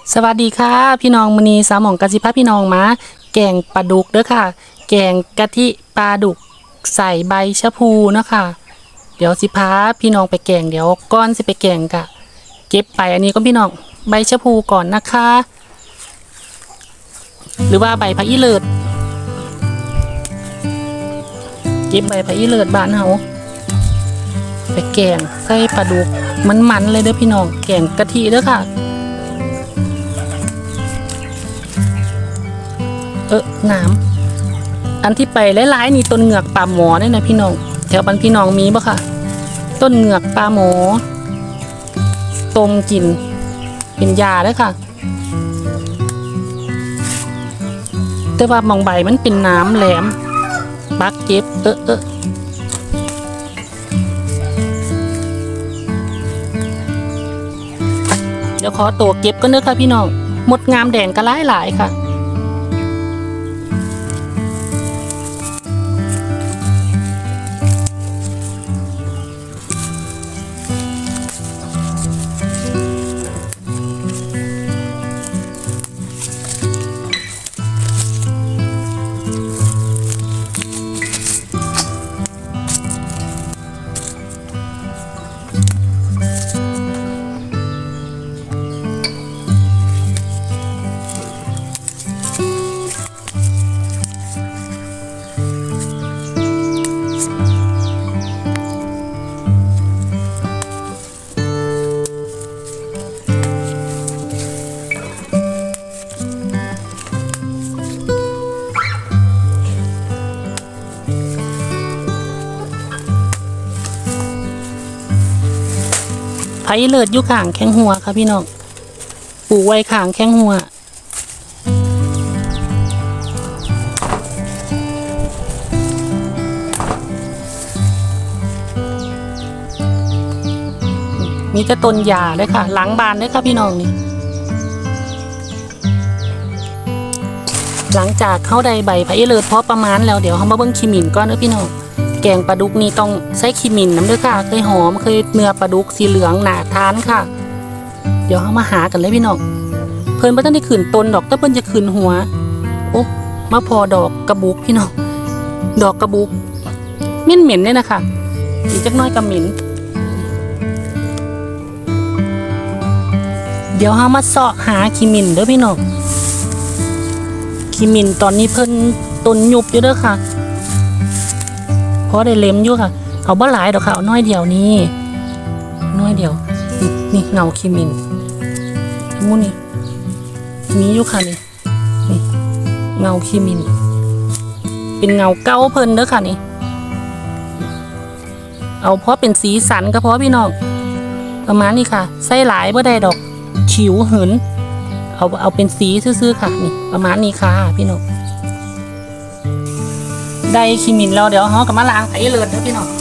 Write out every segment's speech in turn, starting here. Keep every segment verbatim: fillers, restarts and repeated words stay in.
สวัสดีค่ะพี่น้องมื้อนี้สาวหม่องกะสิพาพี่น้องมาแกงปลาดุกเด้อค่ะแกงกะทิปลาดุกใส่ใบชะพูเนาะค่ะเดี๋ยวสิพาพี่น้องไปแกงเดี๋ยวก่อนสิไปแกงกะเก็บไปอันนี้ก็พี่น้องใบชะพูก่อนนะคะหรือว่าใบผักอีเลิศเก็บใบผักอีเลิศบ้านเฮาไปแกงใส่ปลาดุกมันๆเลยเด้อพี่น้องแกงกะทิเด้อค่ะเออน้ำอันที่ไปหลายๆนี่ต้นเหงือกปลาหมอเนี่ยนะพี่น้องแถวบ้านพี่น้องมีบ่ค่ะต้นเหงือกปลาหมอต้มกินเป็นยาเลยค่ะแต่ว่ามองใบมันเป็นน้ำแหลมปักเจ็บเออเออเดี๋ยวขอตัวเก็บก็เนื้อค่ะพี่น้องหมดงามแดงก็หลายหลายค่ะไผ่เลิศยุข่างแข้งหัวค่ะพี่น้องปลูกไว้ข่างแข้งหัวมีแต่ต้นหญ้าเลยค่ะหลังบานเลยค่ะพี่น้องนี่หลังจากเข้าได้ใบไผ่เลิศพอประมาณแล้วเดี๋ยวเขามาเบิ้งขี้หมิ่นก่อนเด้อพี่น้องแกงปลาดุกนี่ต้องใส่ขี้หมิ่นน้ำด้วยค่ะเคยหอมเคยเนื้อปลาดุกสีเหลืองหนาทานค่ะเดี๋ยวเขามาหากันเลยพี่น้องเพิ่นไม่ต้องได้ขืนต้นดอกแต่เพิ่นจะขืนหัวโอ้มาพอดอกกระบุกพี่น้องดอกกระบุกเหม็นเหม็นเนี่ยนะคะอีกจักน้อยก็เหม็นเดี๋ยวเขามาเสาะหาขี้หมิ่นเด้อพี่น้องขี้หมิ่นตอนนี้เพิ่นต้นยุบอยู่เด้อค่ะเพราะได้เล็มอยู่ค่ะเอาบ่หลายดอกค่ะเอาน้อยเดียวนี่น้อยเดียวนี่เงาคิมินทั้งหมดนี่มีอยู่ค่ะนี่นี่เงาคิมินเป็นเงาเก้าเพิ่นเด้อค่ะนี่เอาเพราะเป็นสีสันก็เพราะพี่น้องประมาณนี้ค่ะใส่หลายบ่ได้ดอกฉิวเหินเอาเอาเป็นสีซื่อๆค่ะนี่ประมาณนี้ค่ะพี่น้องได้ขี้มินแล้วเดี๋ยวเขากับมาล้างไผ่เลิศนะพี่น้อง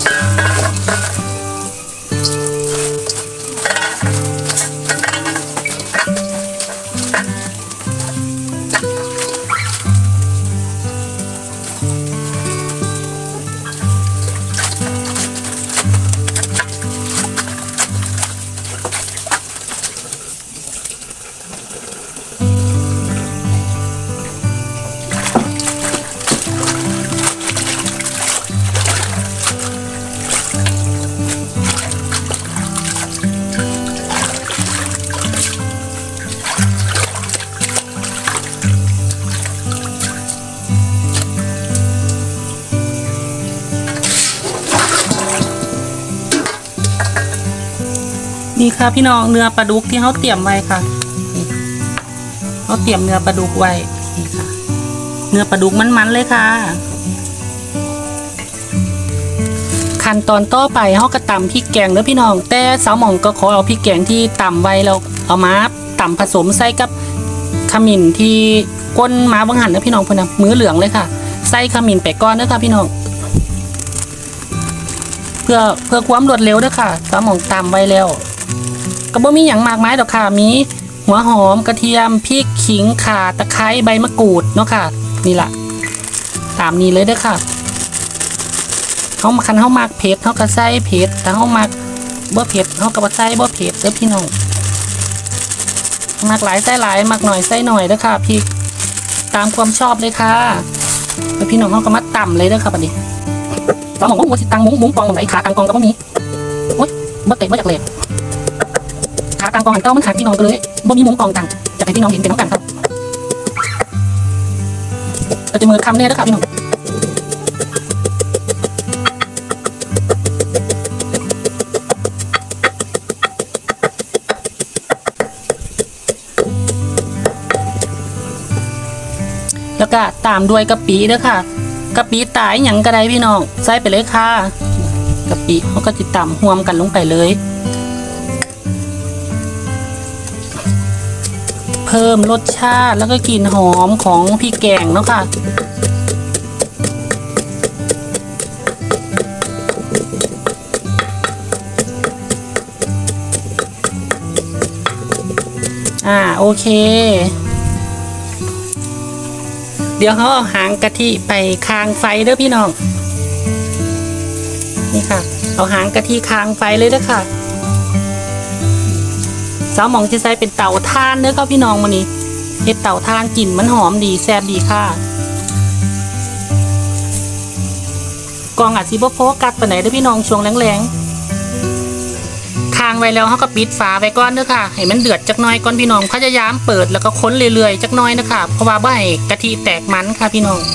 นี่ค่ะพี่น้องเนื้อปลาดุกที่เขาเตรียมไว้ค่ะเขาเตรียมเนื้อปลาดุกไว้นี่ค่ะเนื้อปลาดุกมันๆเลยค่ะขั้นตอนต่อไปเขาก็ตำพริกแกงเด้อพี่น้องแต่สาวหม่องก็ขอเอาพริกแกงที่ตำไว้แล้วเอามาตำผสมใส่กับขมิ้นที่ก้นมาบังหันเด้อพี่น้องเพื่อนนะมือเหลืองเลยค่ะใส่ขมิ้นไปก้อนเด้อค่ะพี่น้องเพื่อเพื่อความรวดเร็วเด้อค่ะสาวหม่องตำไว้แล้วก็บ่มีอย่างมากมายดอกค่ะมีหัวหอมกระเทียมพริกขิงข่าตะไคร้ใบมะกรูดเนาะค่ะนี่แหละตามนี้เลยเด้อค่ะ เขาคันเขามากเผ็ดเขาก็ใส่เผ็ดแต่เขามากบ่เผ็ดเขาก็บ่ใส่บ่เผ็ดเด้อพี่น้องมากหลายไส้หลายมากหน่อยไส้หน่อยเด้อค่ะพี่ตามความชอบเลยค่ะแล้วพี่น้องเขาก็มาต่ำเลยเด้อค่ะบัดนี้สองหมองว่าสิตังมุ้งมุ้งกองไหนขากลางกองก็บ่มีโอ๊ยบ่เตะบ่จากเหล็กขากลางกองหันเก้ามันขาดพี่น้องก็เลยบ่มีมุ้งกองต่างจะให้พี่น้องเห็นเป็นน้องกันครับเราจะมือคำแน่เด้อค่ะพี่น้องแล้วก็ตามด้วยกะปิเด้อค่ะกะปิตายหยังก็ได้พี่น้องใส่ไปเลยค่ะกะปิเขาก็จะตำรวมกันลงไปเลยเพิ่มรสชาติแล้วก็กลิ่นหอมของพริกแกงเนาะค่ะอ่าโอเคเดี๋ยวเขาเอาหางกะทิไปคางไฟเด้อพี่น้องนี่ค่ะเอาหางกะทิคางไฟเลยเด้อค่ะสาวหมองจะใช้เป็นเตาถ่านเด้อค่ะพี่น้องมื้อนี้เฮ็ดเตาถ่านกลิ่นมันหอมดีแซ่บดีค่ะกองอาจสิบ่โฟกัสปานไหนเด้อพี่น้องช่วงแรงๆคางไว้แล้วเขาก็ปิดฝาไว้ก่อนเด้อค่ะให้มันเดือดจักหน่อยก่อนพี่น้องเขาจะย้ำเปิดแล้วก็ค้นเรื่อยๆจักหน่อยนะคะเพราะว่าบ่ให้กะทิแตกมันค่ะพี่น้อง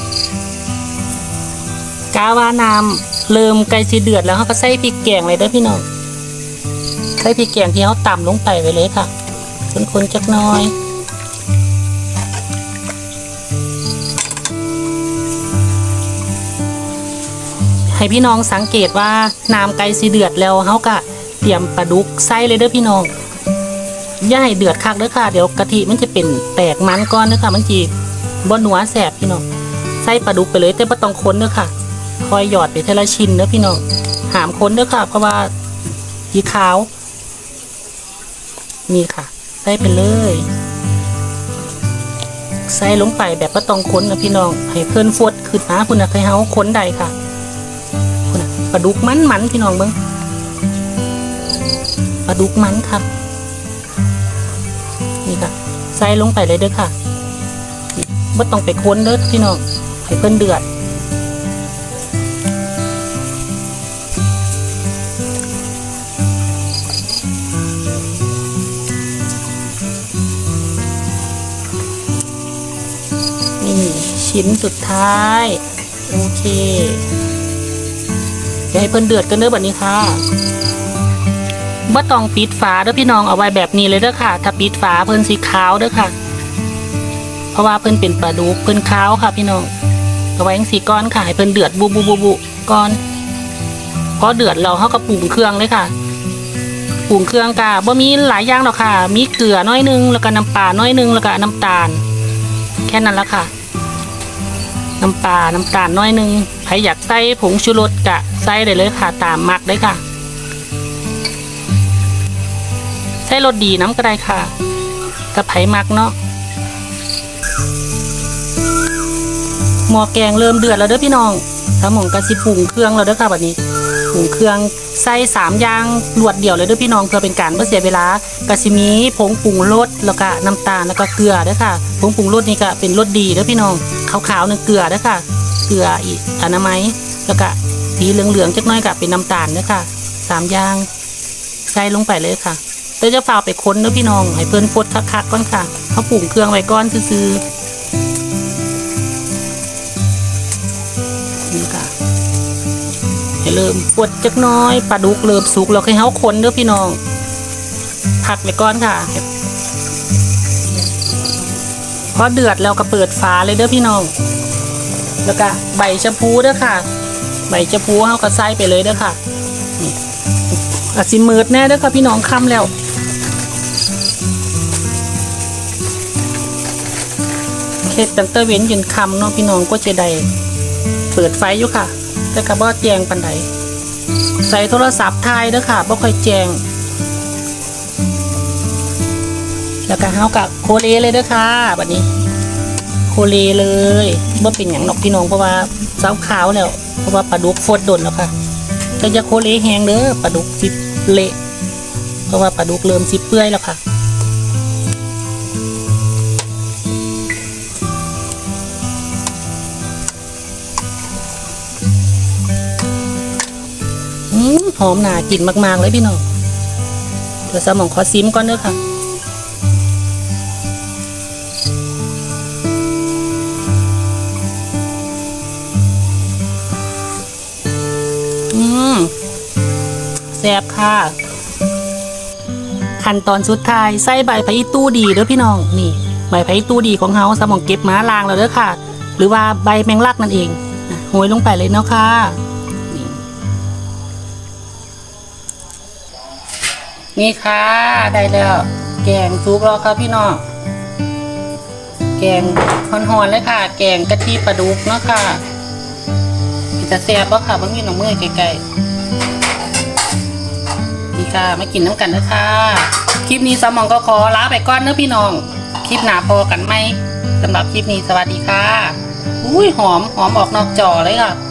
กาว่าน้ำเริ่มใกล้สิเดือดแล้วเขาก็ใส่พริกแกงเลยเด้อพี่น้องใส่พริกแกงที่เขาต่ำลงไปไว้เลยค่ะคนๆจักหน่อยให้พี่น้องสังเกตว่าน้ำไก่สิเดือดแล้วเขาก็เตรียมปลาดุกใส่เลยเด้อพี่น้องอย่าให้เดือดคักเด้อค่ะเดี๋ยวกะทิมันจะเป็นแตกมันก้อนเด้อค่ะมันจีบ่หนัวแสบพี่น้องใส่ปลาดุกไปเลยแต่บ่ต้องค้นเด้อค่ะคอยหยอดไปทีละชิ้นเด้อพี่น้องหามค้นเด้อค่ะเพราะว่าสีขาวนี่ค่ะใส่ไปเลยใส่ลงไปแบบบ่ต้องค้นนะพี่น้องให้เพิ่นฟดขึ้นมาพุ่นน่ะให้เฮาค้นได้ค่ะพุ่นน่ะปลาดุกมันๆพี่น้องเบิ่งปลาดุกมันครับนี่ค่ะใส่ลงไปเลยเด้อค่ะไม่ต้องไปค้นเด้อพี่น้องให้เพิ่นเดือดนี่ชิ้นสุดท้ายโอเคเดี๋ยวให้เพิ่นเดือดกันเด้อแบบนี้ค่ะบ่ต้องปิดฝาเด้อพี่น้องเอาไว้แบบนี้เลยเด้อค่ะถ้าปิดฝาเพิ่นสีขาวเด้อค่ะเพราะว่าเพิ่นเป็นปลาดุกเพิ่นขาวค่ะพี่น้องเอาไว้จังซี่ก้อนค่ะให้เพิ่นเดือดบุบุบุบุก้อนพอเดือดเราเฮาก็ปรุงเครื่องเลยค่ะปรุงเครื่องกะบ่มีหลายอย่างหรอกค่ะมีเกลือน้อยนึงแล้วก็น้ำปลาน้อยนึงแล้วก็น้ำตาลแค่นั้นละค่ะน้ำปลาน้ำตาลน้อยนึงใครอยากใส่ผงชูรสกะใส่ได้เลยค่ะตามมักได้ค่ะใช้รสดีน้ำก็ได้ค่ะกระไผ่มักเนาะหม้อแกงเริ่มเดือดแล้วเด้อพี่น้องสมองกระสิปรุงเครื่องแล้วเด้อค่ะแบบนี้ปรุงเครื่องใส่สามอย่างรวดเดียวเลยเด้อพี่น้องเพื่อเป็นการไม่เสียเวลากระสิมีผงปรุงรสแล้วก็น้ำตาลแล้วก็เกลือเด้อค่ะผงปรุงรสนี่ก็เป็นรสดีเด้อพี่น้องขาวๆนึงเกลือเด้อค่ะเกลืออีกอนามัยแล้วก็สีเหลืองๆจักน้อยก็เป็นน้ำตาลเด้อค่ะสามอย่างใส่ลงไปเลยค่ะเดี๋ยวจะฝ่าไปค้นเด้อพี่น้องให้เพิ่นฟดคักๆก่อนค่ะเขาปรุงเครื่องไว้ก่อนซื้อนี่ค่ะให้เริ่มฟดจักน้อยปลาดุกเริ่มสุกแล้วให้เขาค้นเด้อพี่น้องพักไว้ก่อนค่ะพอเดือดแล้วก็เปิดฝาเลยเด้อพี่น้องแล้วก็ใบชะพูเด้อค่ะใบชะพูเขาก็ใส่ไปเลยเด้อค่ะอาจสิมืดแน่เด้อค่ะพี่น้องค่ำแล้วเฮ็ดตั้งแต่เว้นจนค่ำเนาะพี่น้องก็จะได้เปิดไฟอยู่ค่ะแต่ก็บ่แจ้งปานใดใส่โทรศัพท์ถ่ายเด้อค่ะบ่ค่อยแจ้งแล้วก็เฮาก็โคเลเลยเด้อค่ะบัดนี้โคเลเลยบ่เป็นหยังดอกพี่น้องเพราะว่าเจ้าขาวแล้วเพราะว่าปลาดุกฟดดนแล้วค่ะแต่จะโคเลแห้งเด้อปลาดุกสิเละเพราะว่าปลาดุกเริ่มสิเปื่อยแล้วค่ะหอมหนากินมากๆเลยพี่น้องเดี๋ยวสมองขอซิมก่อนเด้อค่ะอืมแซ่บค่ะขั้นตอนสุดท้ายใส่ใบผักอีตู้ดีเด้อพี่น้องนี่ใบผักอีตู้ดีของเฮาสมองเก็บมาล้างแล้วเด้อค่ะหรือว่าใบแมงลักนั่นเองโรยลงไปเลยเนาะค่ะนี่นี่ค่ะได้แล้วแกงซุปแล้วครับพี่น้องแกงหอนๆเลยค่ะแกงกะทิปลาดุกเนาะค่ะจะแซ่บป่ะค่ะบางทีน้องเมื่อยไกลๆนี่ค่ะมากินน้ำกันนะค่ะคลิปนี้สมองก็ขอลาไปก่อนเนอะพี่น้องคลิปหน้าพอกันไหมสำหรับคลิปนี้สวัสดีค่ะอุ้ยหอมหอมออกนอกจอเลยค่ะ